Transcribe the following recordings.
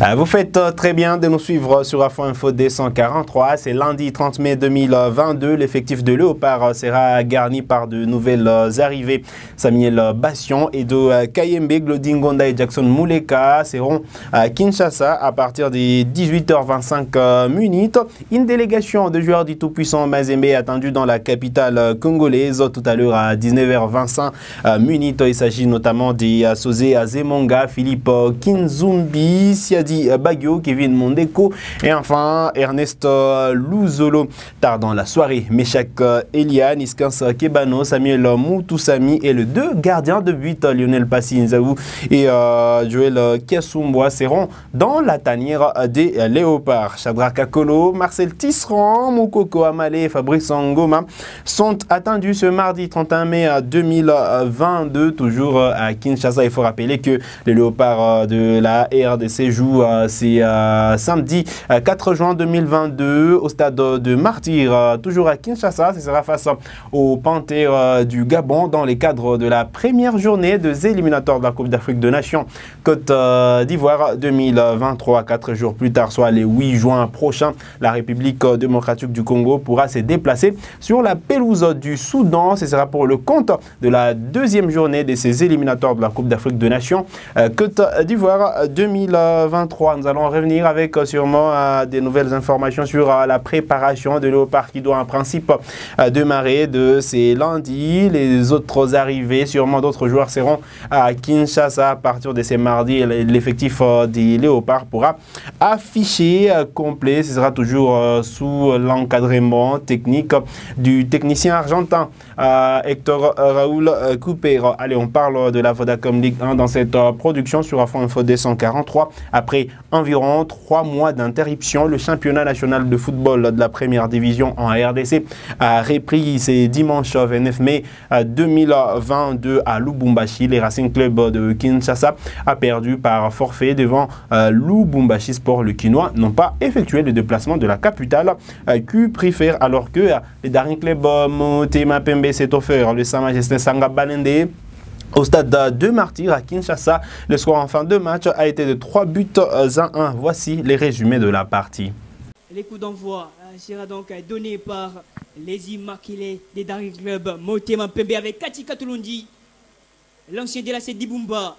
Vous faites très bien de nous suivre sur Afro Info D143. C'est lundi 30 mai 2022. L'effectif de Léopard sera garni par de nouvelles arrivées. Samuel Bassion et de Kayembe, Glodingonda et Jackson Mouleka seront à Kinshasa à partir des 18h25 minutes. Une délégation de joueurs du tout-puissant Mazembe est attendue dans la capitale congolaise tout à l'heure à 19h25 minutes. Il s'agit notamment des Sosé Azemonga, Philippe Kinzumbi, Siadi Bagio, Kevin Mondeko et enfin Ernest Luzolo. Tard dans la soirée, Meshak Elian, Iskans Kebano, Samuel Moutoussami et le deux gardiens de but Lionel Passi Nzaou et Joël Kiasumboa seront dans la tanière des Léopards. Chadra Kakolo, Marcel Tisserand, Moukoko Amale et Fabrice Ngoma sont attendus ce mardi 31 mai 2022, toujours à Kinshasa. Il faut rappeler que les Léopards de la RDC jouent c'est samedi 4 juin 2022 au stade de Martyr, toujours à Kinshasa. Ce sera face aux Panthères du Gabon dans les cadres de la première journée des éliminatoires de la Coupe d'Afrique des Nations Côte d'Ivoire 2023. 4 jours plus tard, soit les 8 juin prochain, la République démocratique du Congo pourra se déplacer sur la pelouse du Soudan. Ce sera pour le compte de la deuxième journée de ces éliminatoires de la Coupe d'Afrique des Nations Côte d'Ivoire 2023. Nous allons revenir avec sûrement des nouvelles informations sur la préparation de Léopard qui doit en principe démarrer de ces lundis. Les autres arrivées, sûrement d'autres joueurs seront à Kinshasa à partir de ces mardis. L'effectif des Léopards pourra afficher complet. Ce sera toujours sous l'encadrement technique du technicien argentin Hector Raoul Cooper. Allez, on parle de la Vodacom Ligue 1 dans cette production sur Afro Info D143. Après environ 3 mois d'interruption, le championnat national de football de la première division en RDC a repris ce dimanche 29 mai 2022 à Lubumbashi. Les Racing Club de Kinshasa a perdu par forfait devant Lubumbashi Sport. Le Quinois n'ont pas effectué le déplacement de la capitale Q préfère alors que les Daring Club Motema Pembe s'est offert le Sa Majesté Sanga Balende au stade de Martyr à Kinshasa. Le score en fin de match a été de 3 buts à 1. Voici les résumés de la partie. Les coups d'envoi sera donc donné par les immaculés des Daring Club Motema Pembe avec Katika Tulundi, l'ancien de la Dibumba.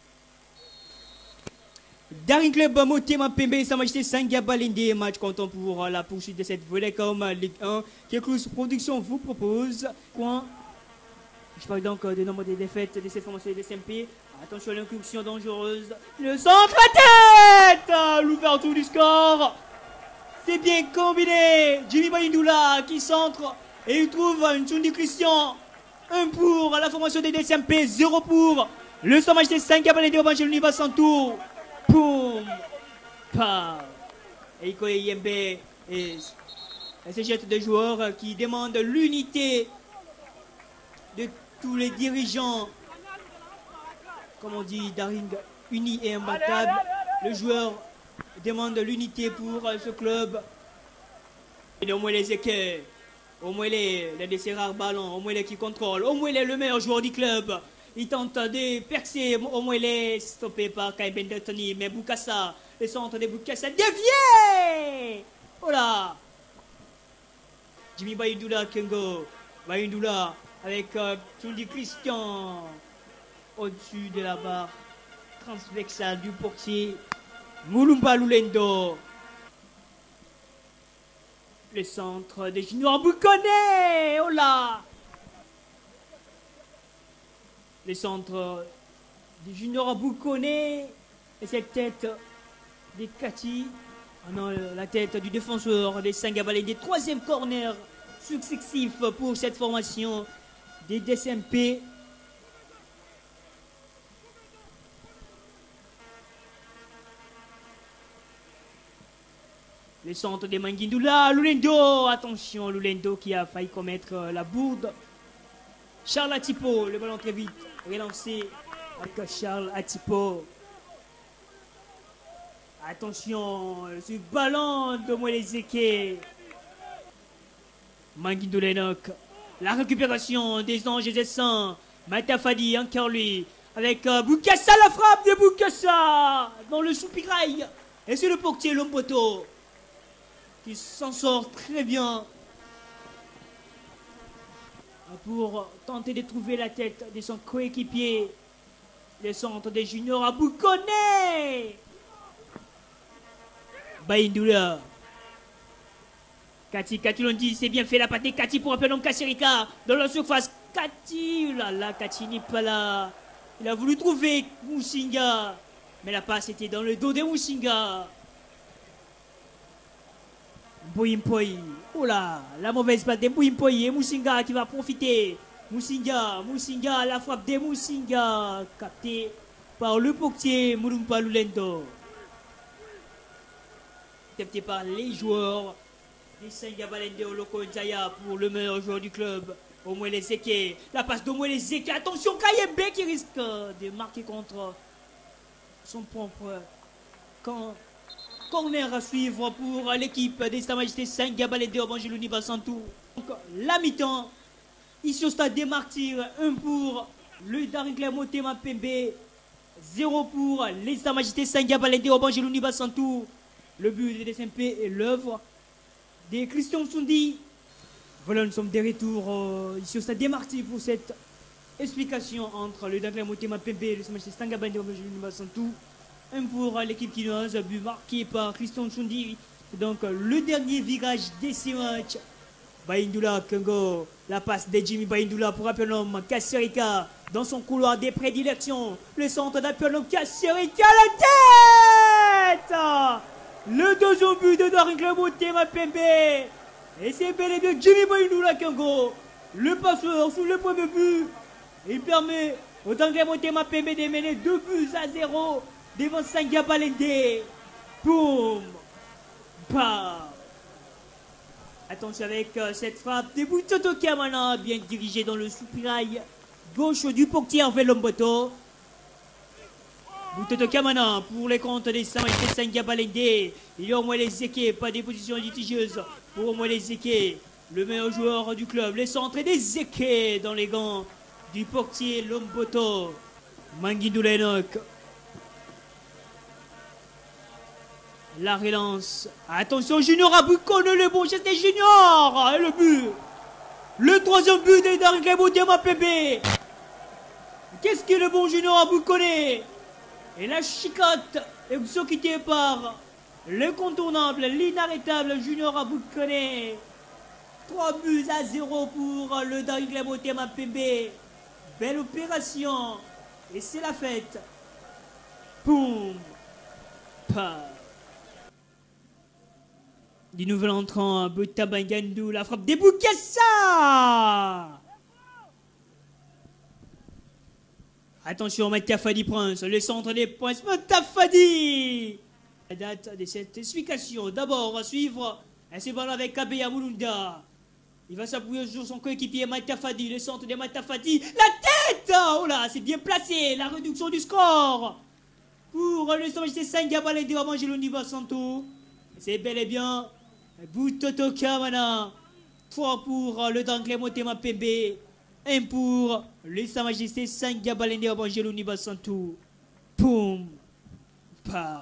Daring Club Motema Pembe et Sa Majesté Sanga Balende, match comptant pour la poursuite de cette Vodacom Ligue 1 que Cruz Production vous propose. Je parle donc du nombre de défaites de cette formation de SMP. Attention à l'incursion dangereuse. Le centre à tête, l'ouverture du score. C'est bien combiné. Jimmy Baindoula qui centre et il trouve une Tsundi Christian. 1 pour la formation des SMP, 0 pour le Sa Majesté Sanga Balende au match de l'Univa sans tour. Boum, pam. Et Iko Yembe et ce jet de joueurs qui demandent l'unité de tous les dirigeants, comme on dit, Daring unis et imbattables. Le joueur demande l'unité pour ce club. Et au moins les équipes, au moins les de rares ballons, au moins les qui contrôlent, au moins les le meilleur joueur du club. Il tente de percer, au moins les stoppés par Kaiben Deltoni, mais Boukassa, le centre de Boukassa dévié. Voilà. Jimmy Baindoula Kengo, Baindoula avec Tsundi Christian au-dessus de la barre transversale du portier Moulumba Lulendo. Le centre de Junior Boukone. Oh là. Le centre de Junior Boukone et cette tête de Kati. Oh non, la tête du défenseur des Sanga Balende. Troisième corner successif pour cette formation des DSMP. Le centre de Manguindoula, Lulendo, attention, Lulendo qui a failli commettre la bourde. Charles Atipo, le ballon très vite relancé avec Charles Atipo. Attention, ce ballon de Moelezeke. Manguindoula, la récupération des anges et des saints. Matafadi, encore lui, avec Boukassa, la frappe de Boukassa dans le soupirail Et c'est le portier Lomboto qui s'en sort très bien pour tenter de trouver la tête de son coéquipier. Le centre des juniors à Boukone. Baïndoula. Kati l'on dit, c'est bien fait la patte. Kati pour appeler l'homme Kassirika dans la surface. Kati, là, Kati n'est pas là. Il a voulu trouver Musinga. Mais la passe était dans le dos de Musinga. Boyimpoi. Oh là, la mauvaise passe de Boyimpoi et Musinga qui va profiter. Musinga, la frappe de Musinga, captée par le portier Mulumpa Lulendo. Capté par les joueurs des Senga Balende au Loco Nzaya pour le meilleur joueur du club, Omwele Zeke. La passe d'Omwele Zeke. Attention, Kayembe qui risque de marquer contre son propre camp. Corner à suivre pour l'équipe des Sa Majesté Senga Balende au Bangeluni Basantou. Donc la mi-temps. Ici au stade des Martyrs, 1 pour le Daringler Motema Pembe, 0 pour les Sa Majesté Senga Balende au Bangeluni Basantou. Le but de SMP est l'œuvre de Christian Sundi. Voilà, nous sommes de retour ici au stade des Martyrs pour cette explication entre le Daringler Motema Pembe et le Sa Majesté Senga Balende au Bangeluni Basantou. 1 pour l'équipe quinoise, but marqué par Christian Sundi. Donc le dernier virage de ces matchs. Baïndoula Kengo, la passe de Jimmy Baïndoula pour Apelom Kassirika dans son couloir des prédilections. Le centre d'Apelom Kassirika, la tête. Le deuxième but de Daringler Motema Pembe. Et c'est bel et bien Jimmy Baïndoula Kengo, le passeur sous le premier but. Il permet au Daringler Motema Pembe de mener 2-0 devant Senga Balende. Boum. Bam. Attention avec cette frappe de Butoto Kamana, bien dirigée dans le soupirail gauche du portier vers Lomboto. Butoto Kamana pour les comptes des Sa Majesté Senga Balende. Il y a au moins les Zeke, pas des positions litigieuses pour au moins les Zeke. Le meilleur joueur du club, les centres des Zeke dans les gants du portier Lomboto. Manguindou Lenok. La relance. Attention, Junior Aboukone, le bon geste des Junior. Et le but. Le troisième but de Daringler Motema Pembe. Qu'est-ce que le bon Junior Aboukone? Et la chicotte exécutée par l'incontournable, l'inarrêtable Junior Aboukone. 3-0 pour le Daringler Motema Pembe. Belle opération. Et c'est la fête. Boum. Pa. Du nouvel entrant, Botabangandou, la frappe des Boukassa. Attention, Matafadi Prince, le centre des Princes, Matafadi. La date de cette explication, d'abord à suivre, elle se balade avec Kabeya Mulunda. Il va s'appuyer sur son coéquipier Matafadi, le centre de Matafadi. La tête. Oh là, c'est bien placé, la réduction du score. Pour le Sa Majesté Senga Balende au Bangeluni Basantou. C'est bel et bien Butoto Kamana. 3 pour le Daringler Motema Pembe. 1 pour le Sa Majesté Senga Balende au Bangeluni Basantou. Poum. Pa.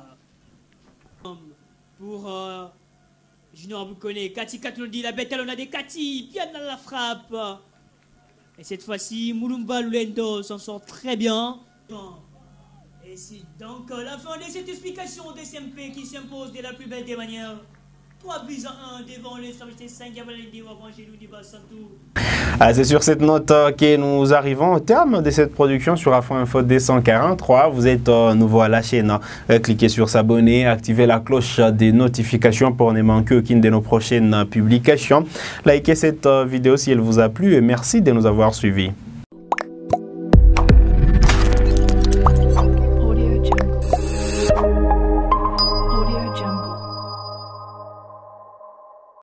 Pour Junior Aboukone. Kati l'on dit, la bête on a des Kati. Bien dans la frappe. Et cette fois-ci, Mulumpa Lulendo s'en sort très bien. Et c'est donc la fin de cette explication des SMP qui s'impose de la plus belle des manières. 3-1 devant les Sa Majesté Senga Balende au Bangeluni Basantou. C'est sur cette note que nous arrivons au terme de cette production sur Afro Info D143. Vous êtes nouveau à la chaîne. Cliquez sur s'abonner, activez la cloche des notifications pour ne manquer aucune de nos prochaines publications. Likez cette vidéo si elle vous a plu et merci de nous avoir suivis.